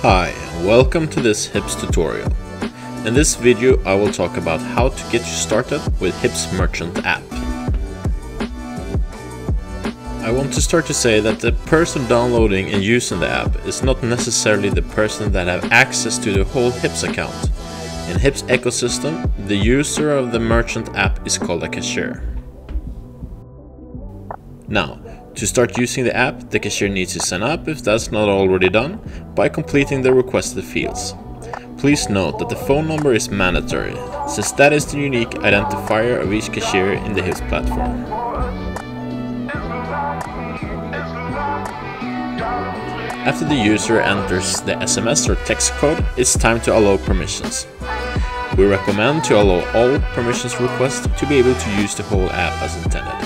Hi, and welcome to this HIPS tutorial. In this video I will talk about how to get you started with HIPS Merchant app. I want to start to say that the person downloading and using the app is not necessarily the person that have access to the whole HIPS account. In HIPS ecosystem, the user of the Merchant app is called a cashier. Now, to start using the app, the cashier needs to sign up if that's not already done by completing the requested fields. Please note that the phone number is mandatory, since that is the unique identifier of each cashier in the HIPS platform. After the user enters the SMS or text code, it's time to allow permissions. We recommend to allow all permissions requests to be able to use the whole app as intended.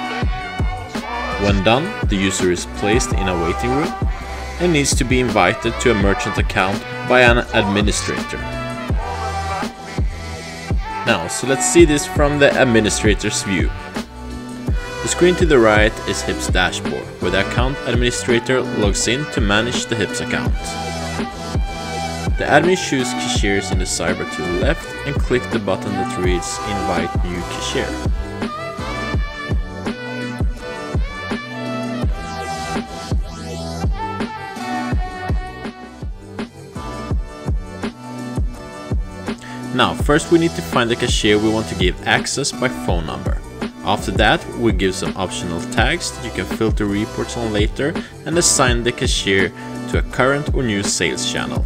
When done, the user is placed in a waiting room and needs to be invited to a merchant account by an administrator. Now, so let's see this from the administrator's view. The screen to the right is HIPS dashboard, where the account administrator logs in to manage the HIPS account. The admin chooses cashiers in the sidebar to the left and click the button that reads Invite New Cashier. Now, first we need to find the cashier we want to give access by phone number. After that, we give some optional tags that you can filter reports on later and assign the cashier to a current or new sales channel.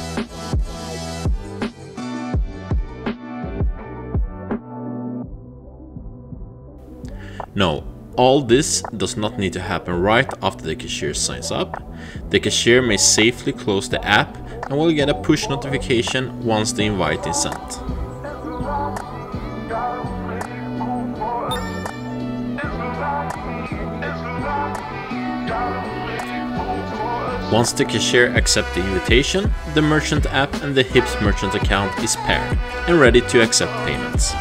No, all this does not need to happen right after the cashier signs up. The cashier may safely close the app and will get a push notification once the invite is sent. Once the cashier accepts the invitation, the merchant app and the HIPS merchant account is paired and ready to accept payments.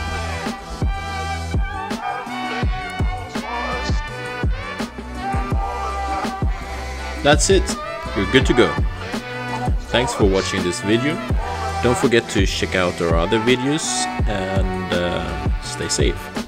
That's it, you're good to go. Thanks for watching this video. Don't forget to check out our other videos and stay safe.